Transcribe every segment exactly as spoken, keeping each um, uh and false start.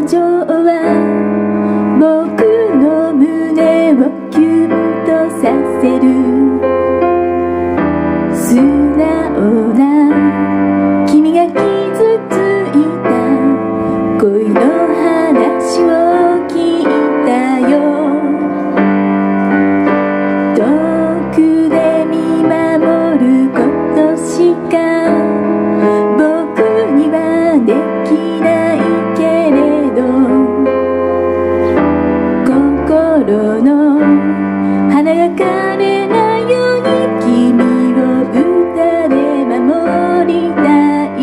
情は僕の胸をキュンとさせる。素直な君が傷ついた恋の話を聞いたよ。遠くで見守ることしか僕にはできないけれど、心の花が枯れないように君を歌で守りたい。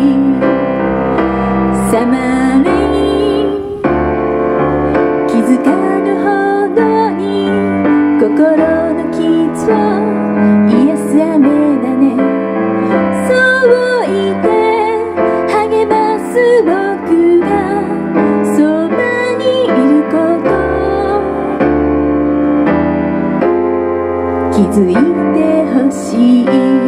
サマーレイン、気づかぬほどに心の傷を癒す雨だね。そう言って励ます僕がそばにいること気づいてほしい。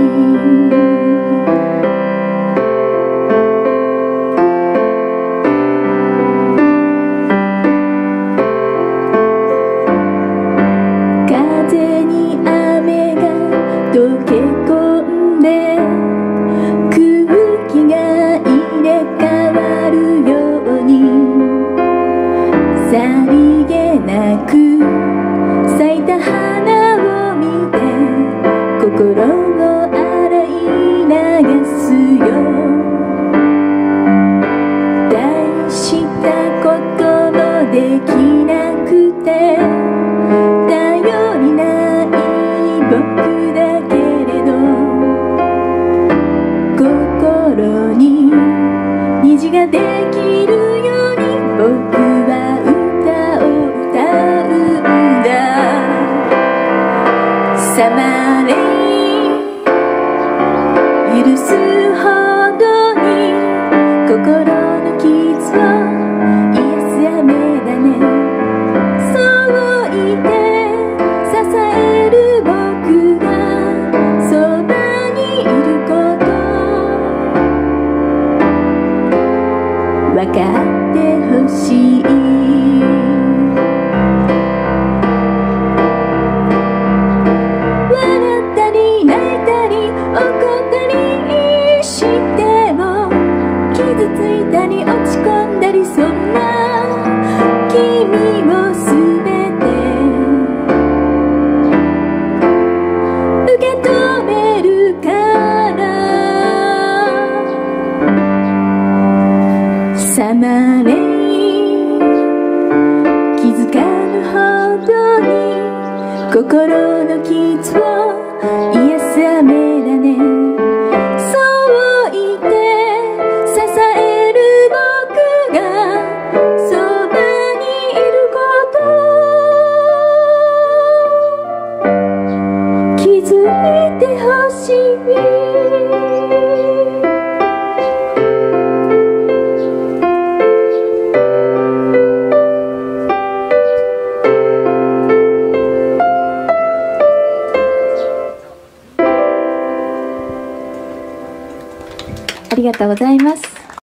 風に雨が溶け込んで空気が入れ替わるように、さりげなく咲いた花を見て心を洗い流すよ。大したこともできなくて頼りない僕だけれど、心に虹ができるように僕は歌を歌うんだ。サマーレイン、許すほどに心の傷を癒す雨だね。そう言って支える僕がそばにいること分かってほしい。笑ったり泣いたり怒ったりしても、傷ついたり落ち込んだり、そんな君をすべて受け止めるから。サマーレイン、気づかぬほどに心の傷を癒す雨だね。そう言って支える僕がそばにいること気づいてほしい。ありがとうございます。